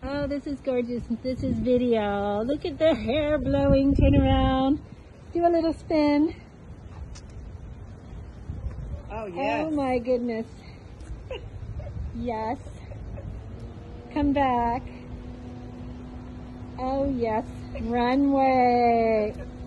Oh, this is gorgeous. This is video. Look at the hair blowing. Turn around. Do a little spin. Oh, yes. Oh, my goodness. Yes. Come back. Oh, yes. Runway.